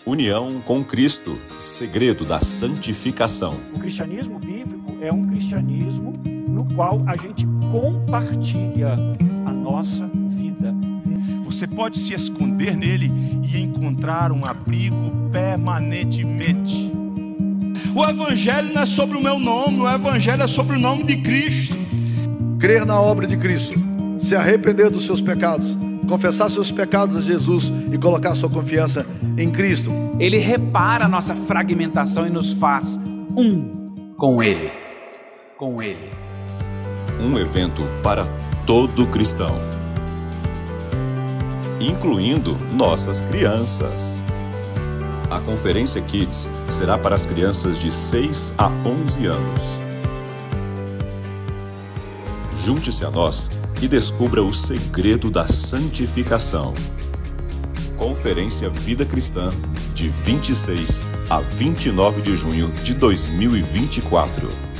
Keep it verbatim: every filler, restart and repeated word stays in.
União com Cristo, segredo da santificação. O cristianismo bíblico é um cristianismo no qual a gente compartilha a nossa vida. Você pode se esconder nele e encontrar um abrigo permanentemente. O evangelho não é sobre o meu nome, o evangelho é sobre o nome de Cristo. Crer na obra de Cristo, se arrepender dos seus pecados, confessar seus pecados a Jesus e colocar sua confiança em Cristo. Ele repara a nossa fragmentação e nos faz um com Ele. Com Ele. Um evento para todo cristão, incluindo nossas crianças. A Conferência Kids será para as crianças de seis a onze anos. Junte-se a nós e descubra o segredo da santificação. Conferência Vida Cristã, de vinte e seis a vinte e nove de junho de dois mil e vinte e quatro.